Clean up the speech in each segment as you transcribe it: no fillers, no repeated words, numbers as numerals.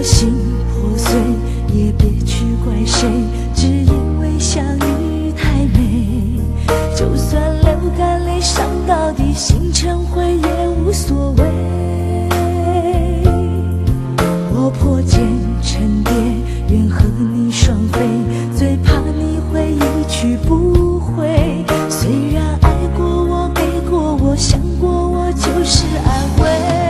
心破碎，也别去怪谁，只因为相遇太美。就算流干泪伤到底，心成灰也无所谓。我破茧成蝶，愿和你双飞，最怕你会一去不回。虽然爱过我，给过我，想过我，就是安慰。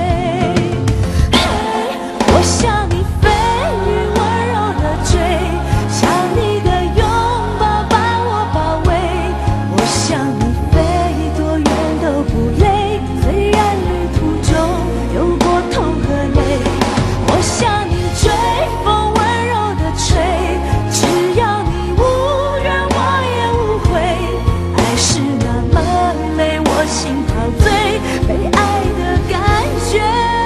我向你飞，雨温柔的追，想你的拥抱把我包围。我向你飞，多远都不累，虽然旅途中有过痛和泪。我向你追，风温柔的吹，只要你无怨我也无悔。爱是那么美，我心陶醉，被爱的感觉。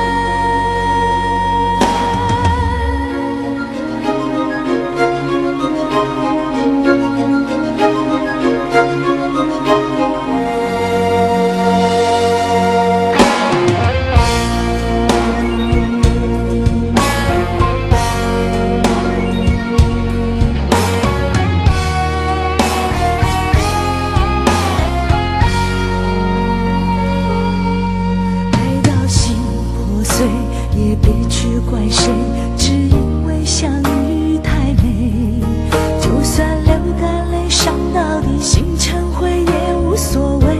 也别去怪谁，只因为相遇太美。就算流干泪伤到底，心成灰也无所谓。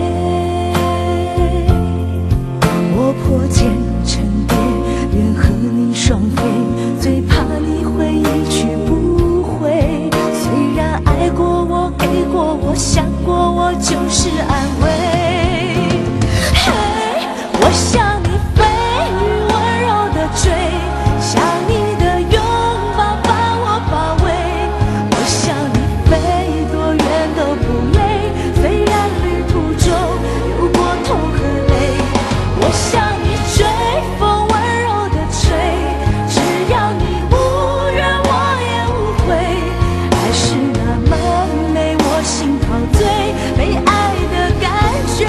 我破茧成蝶，愿和你双飞，最怕你会一去不回。虽然爱过我，给过我，想过我，就是安慰。我向你飞，追，想你的拥抱把我包围。我向你飞，多远都不累，虽然旅途中有过痛和泪。我向你追，风温柔的吹，只要你无怨我也无悔。爱是那么美，我心陶醉，被爱的感觉。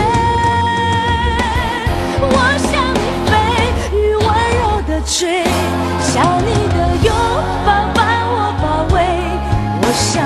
我向你飞，雨温柔的追，想你的拥抱把我包围。我想